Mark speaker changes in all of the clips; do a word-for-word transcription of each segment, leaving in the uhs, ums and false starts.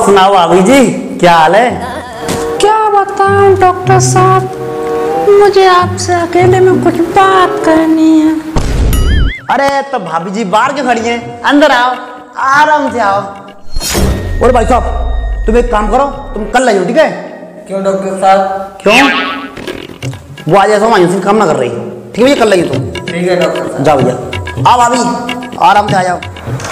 Speaker 1: और सुनाओ भाभी जी, क्या हाल है?
Speaker 2: क्या बताऊं डॉक्टर साहब, मुझे आपसे अकेले में कुछ बात करनी है।
Speaker 1: अरे तो भाभी जी बाहर क्यों खड़ी हैं? अंदर आओ, आराम से आओ। और भाई साहब तुम एक काम करो, तुम कल लाइयो, ठीक है?
Speaker 3: क्यों डॉक्टर साहब?
Speaker 1: क्यों? वो आज ऐसा मायूसी काम ना कर रही, ठीक है? कल लाइयो तुम।
Speaker 3: ठीक है डॉक्टर साहब।
Speaker 1: जाओ भैया, आओ भाभी, आराम से आ जाओ,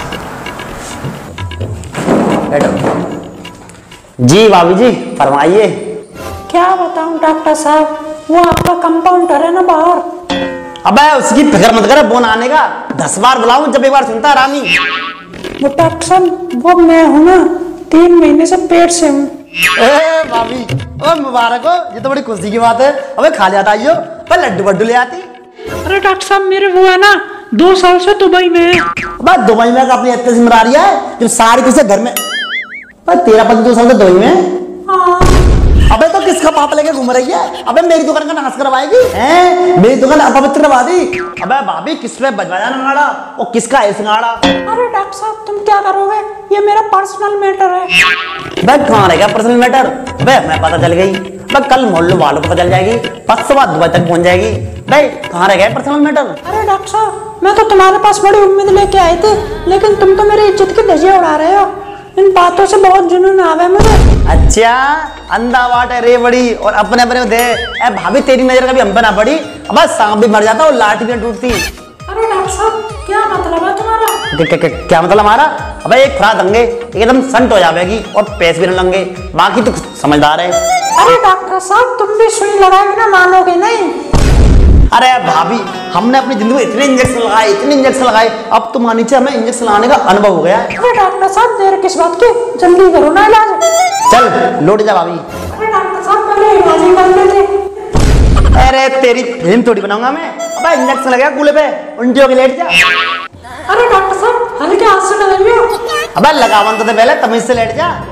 Speaker 1: बैठो। जी भाभी जी फरमाइए।
Speaker 2: क्या बताऊं डॉक्टर साहब, वो आपका कंपाउंडर है ना बाहर।
Speaker 1: अबे उसकी फिक्र मत कर, फोन आने का दस बार बुलाऊं जब एक बार सुनता रानी।
Speaker 2: वो डॉक्टर साहब वो मैं हूं ना, तीन महीने से पेट से हूँ।
Speaker 1: ए भाभी, ओ मुबारक हो, ये तो बड़ी खुशी की बात है। अबे खा जाता आइयो, पर लड्डू वड्डू ले आती।
Speaker 2: अरे डॉक्टर साहब मेरे वो है ना, दो साल से दुबई में है।
Speaker 1: अबे दुबई में अपनी इतनी जिम्मेदारी रही है जब सारी कुछ घर में। पर तेरा पति दो साल से दुबई में।
Speaker 2: हाँ।
Speaker 1: अबे तो किसका पाप लेके घूम रही है? अबे मेरी दुकान का नाश करवाएगी हैं? मेरी दुकान अपवित्र करवा दी। अबे भाभी किस पे बजवाया नगाड़ा और किसका है सिंगाड़ा?
Speaker 2: अरे डॉक्टर साहब तुम क्या करोगे, ये मेरा पर्सनल मैटर है।
Speaker 1: भाई कहाँ रहेगा पर्सनल मैटर? भाई मैं पता चल गई, भाई कल मोहल्ले वालों को पता चल जाएगी, परसों बाद दुबई तक पहुंच जाएगी। भाई कहाँ रहेगा पर्सनल मैटर?
Speaker 2: अरे डॉक्टर साहब मैं तो तुम्हारे पास बड़ी उम्मीद लेके आई थी, लेकिन तुम तो मेरी इज्जत की धज्जियां उड़ा रहे हो। इन बातों से बहुत जुनून आवे मुझे।
Speaker 1: अच्छा अंधा वाट है रे बड़ी और अपने अपने दे। ए भाभी तेरी नजर कभी हम पे ना पड़ी, अब सांप भी मर जाता और लाठी भी टूटती।
Speaker 2: अरे डॉक्टर साहब क्या मतलब है तुम्हारा?
Speaker 1: क्या, क्या, क्या, क्या मतलब हमारा? अबे एक खुराक देंगे एकदम संट हो जाएगी और पैसे भी न लेंगे, बाकी तो समझदार है।
Speaker 2: अरे डॉक्टर साहब तुम भी सुई लगाए ना मानोगे नहीं।
Speaker 1: अरे भाभी हमने अपनी जिंदगी में इतने इंजेक्शन लगाए, इतने इंजेक्शन लगाए, अब तुम्हारे नीचे हमें इंजेक्शन लगाने का अनुभव हो गया है।
Speaker 2: अरे डॉक्टर साहब देर किस बात की, जल्दी करो ना इलाज।
Speaker 1: चल लौट जा भाभी।
Speaker 2: अरे डॉक्टर साहब पहले इलाज ही कर लेते।
Speaker 1: अरे तेरी फिल्म थोड़ी बनाऊंगा मैं। अबे इंजेक्शन लगा कूले पे, उल्टी होके लेट जा।
Speaker 2: अरे डॉक्टर साहब हल्के हाथ से लगाइयो।
Speaker 1: अबे लगावन तो दे पहले, तमीज से लेट जा।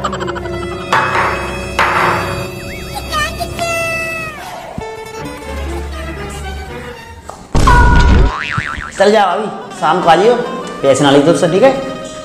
Speaker 1: चल जा भाभी, शाम को आ जाइयो, पैसे ना ली तुझसे, ठीक है?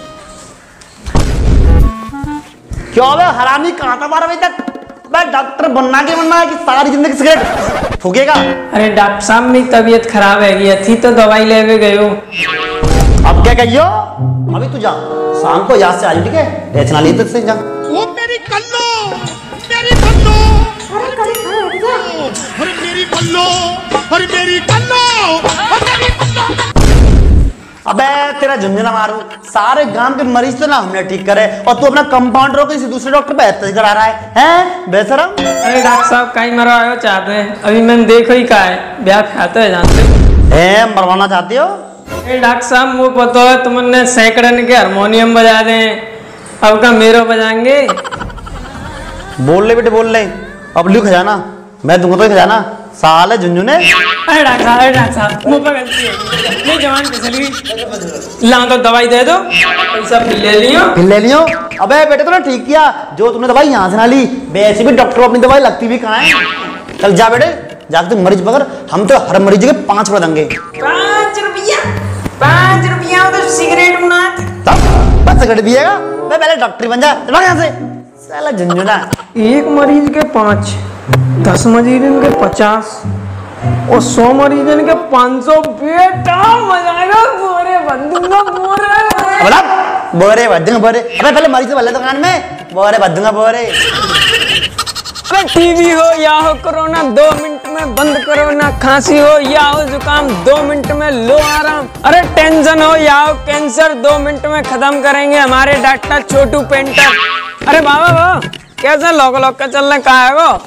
Speaker 1: क्यों बे हरामी कहाँ था बारह बजे तक? बे डॉक्टर बनना के बनना है कि सारी जिंदगी सिगरेट फूकेगा?
Speaker 3: अरे डॉक्टर साहब मेरी तबीयत खराब है गई थी तो दवाई लेके गए हो।
Speaker 1: अब क्या कहियो? अभी तू जा, शाम को याद से आ जाइयो, ठीक है? पैसे ना ली तुझसे, जा।
Speaker 4: वो मेरी कल्लो, मेरी बल्लो,
Speaker 2: अरे कड़ी खड़े हट जा।
Speaker 4: अरे मेरी बल्लो, अरे मेरी कल्लो, अरे मेरी बल्लो।
Speaker 1: अबे तेरा झुंझुना मारू, सारे गांव के मरीज तो ना हमने ठीक करे और तू अपना कंपाउंडर को किसी दूसरे डॉक्टर पे एहतियात करा रहा है, हैं बेशरम?
Speaker 3: अरे डॉक्टर साहब कहीं मरवाओ चाहते हैं, अभी मैंने देखो ही कहा है ब्याह खाते हैं जानते
Speaker 1: हैं मरवाना चाहती हो?
Speaker 3: अरे डॉक्टर साहब वो पता है तुमने सैकड़न के हारमोनियम बजा दें, अब का मेरो बजाएंगे।
Speaker 1: बोल ले बेटे बोल ले, अब लिख खजाना मैं दूंगा तो खजाना, साले झुंझुने।
Speaker 3: अरे डॉक्टर साहब, अरे डॉक्टर साहब मुंह पर गलती है, नहीं जवान पे चली ला तो दवाई दे दो, पैसा फिर ले लियो
Speaker 1: फिर ले लियो। अबे बेटे तूने ठीक किया जो तूने दवाई यहाँ से ना ली, वैसे भी डॉक्टर को अपनी दवाई लगती भी कहाँ है। चल जा बेटे, जाकर तू मरीज पकड़, हम तो हर मरीज के पांच रुपए देंगे।
Speaker 3: पाँच रुपया पाँच रुपया तो सिगरेट बना
Speaker 1: बस सिगरेट पिएगा, मैं पहले डॉक्टर बन जा, चल यहाँ से साला झुंझुना।
Speaker 3: एक मरीज के पाँच, दस मरीज के पचास और सौ मरीज के पाँच सौ। बेटा मजा बोरे बंदूंगा बोरे
Speaker 1: बोरे बदूंगा बोरे। अबे पहले मरीज से बोले दुकान में, बोरे बदूंगा बोरे।
Speaker 3: अबे टीबी हो या हो कोरोना दो मिनट में बंद करो ना, खांसी हो या हो जुकाम दो मिनट में लो आराम, अरे टेंशन हो या हो कैंसर दो मिनट में खत्म करेंगे हमारे डॉक्टर छोटू पेंटर। अरे बाबा बाबा कैसा लोग लोग का चलना कहा है वो?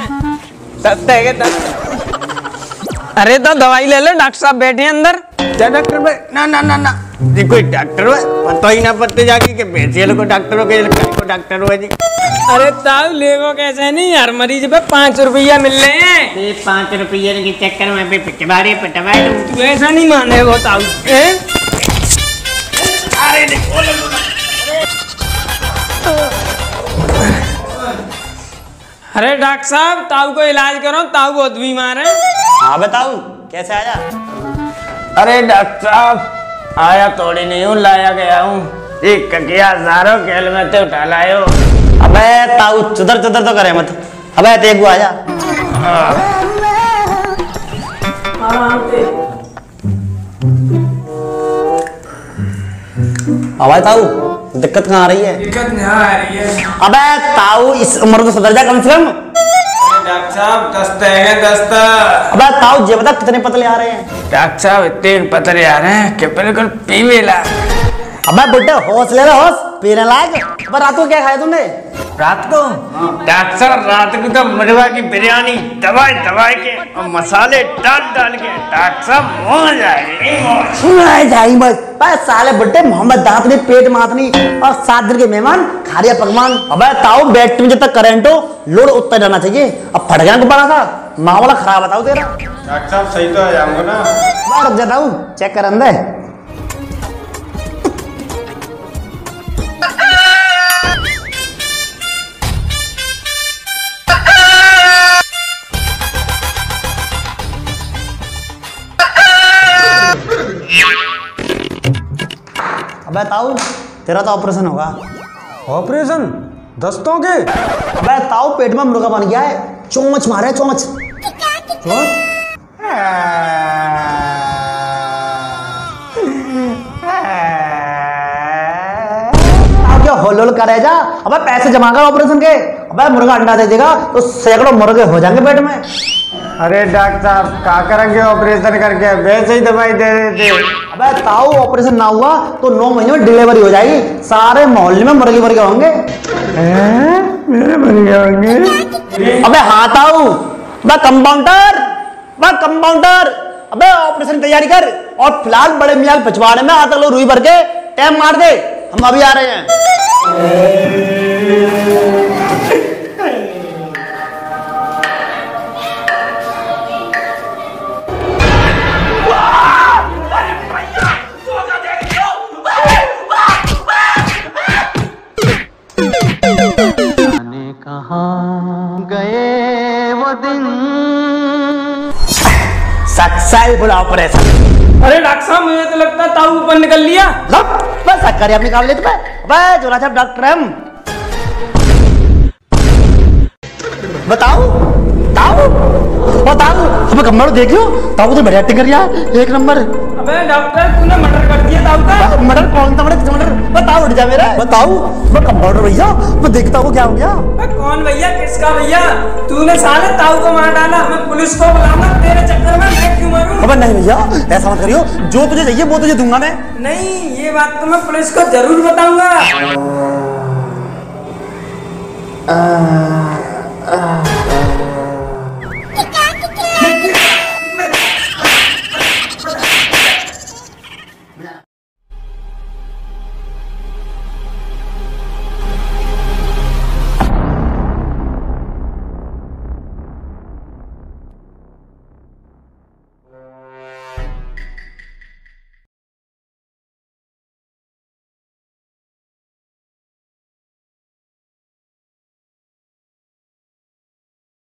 Speaker 3: अरे तो दवाई ले लो, डॉक्टर साहब बैठे अंदर।
Speaker 5: डॉक्टर भाई ना ना ना ना देखो डॉक्टर भाई पता ही ना पड़ते जाके कि बेचे को डॉक्टर हो के को डॉक्टर हो जी।
Speaker 3: अरे ताऊ लेवो कैसे नहीं, हर मरीज पे पाँच रुपया मिल रहे हैं।
Speaker 5: ये पाँच रुपये के चक्कर में भी पिटवारे पिटवाए
Speaker 3: तू ऐसा नहीं माने वो ताऊ।
Speaker 5: अरे देखो
Speaker 3: अरे डॉक्टर साहब ताऊ को इलाज करो, ताऊ बहुत बीमार है।
Speaker 1: हाँ बताऊ कैसे आया?
Speaker 5: अरे डॉक्टर साहब आया थोड़ी नहीं हूँ, लाया गया हूँ। एक ककिया हजारों खेल में तो उठा लाए हो।
Speaker 1: अबे ताऊ चुदर चुदर तो करे मत। अबे तेगु आजा। अबे ताऊ दिक्कत कहाँ आ रही है?
Speaker 3: दिक्कत नहीं आ रही है।
Speaker 1: अबे ताऊ इस उम्र को सुधर जा कम से कम।
Speaker 3: डॉक्टर साहब दस्ता है दस्ता।
Speaker 1: अबे ताऊ ये बता कितने पतले आ रहे हैं?
Speaker 3: डॉक्टर साहब इतने पतले आ रहे हैं कि बिल्कुल पीवे ला।
Speaker 1: अबे बुड्ढे होश ले रहे होश पीने लायक। अबे रात को क्या खाया तूने?
Speaker 5: रात को डॉक्टर साहब रात को तो मरवा की बिरयानी दवाई दवाई के और मसाले डाल डाल के डॉक्टर साहब मौज जाएगी।
Speaker 1: जाई बस बस साले बुड्ढे मोहम्मद दांतनी पेट मातनी और सात दिन के मेहमान खारिया पकवान। अबे ताऊ बैटरी में जब तक करंट हो लोड उतना जाना चाहिए। अब फट गया गुब्बारा था मामला खराब बताओ तेरा।
Speaker 5: डॉक्टर साहब सही तो आ जाऊंगा ना?
Speaker 1: रुक जाता हूँ चेक कर अंदर। अबे ताऊ तेरा तो ऑपरेशन होगा।
Speaker 5: ऑपरेशन दस्तों के?
Speaker 1: अबे ताऊ पेट में मुर्गा बन गया है। चोंच मारे चोंच। क्या होल होल करे जा। अबे पैसे जमा कर ऑपरेशन के। अबे मुर्गा अंडा दे देगा तो सैकड़ों मुर्गे हो जाएंगे पेट में।
Speaker 5: अरे डॉक्टर साहब क्या करेंगे ऑपरेशन करके? वैसे ही दवाई दे रहे थे।
Speaker 1: अबे ताऊ ऑपरेशन ना हुआ तो नौ महीने में डिलीवरी हो जाएगी। सारे मोहल्ले में मुर्गे मुर्गे होंगे।
Speaker 5: मेरे मुर्गे होंगे?
Speaker 1: अबे हाँ ताऊ। अबे कंपाउंडर अबे कंपाउंडर अबे ऑपरेशन की तैयारी कर और फिलहाल बड़े मियाँ पिछवाड़े में आता लो रुई भर के टाइम मार दे हम अभी आ रहे हैं।
Speaker 6: गए वो दिन
Speaker 1: सक्सेसफुल ऑपरेशन।
Speaker 3: अरे डॉक्टर साहब मुझे तो लगता है ताऊ ऊपर निकल लिया।
Speaker 1: लब बस कर अपनी काबिलियत पे। अबे जोला साहब डॉक्टर हम बताओ ताऊ बताओ। अबे कमर देखियो ताऊ तो बढ़िया एक्टिंग कर रहा है एक नंबर।
Speaker 3: अबे डॉक्टर तूने मर्डर कर दिया ताऊ का।
Speaker 1: मर्डर कौन था? मर्डर मर्डर बताओ उठ जा मेरा बताओ। मैं कंपाउंडर भैया मैं देखता हूँ क्या हो गया।
Speaker 3: अबे कौन भैया किसका भैया? तूने साले ताऊ को मार डाला। मैं पुलिस को बुलाऊंगा तेरे चक्कर में। मैं क्यों मारूं?
Speaker 1: अबे नहीं भैया ऐसा मत करियो। जो तुझे चाहिए वो तुझे दूंगा मैं।
Speaker 3: नहीं ये बात तो मैं पुलिस को जरूर बताऊंगा।
Speaker 1: आ, आ,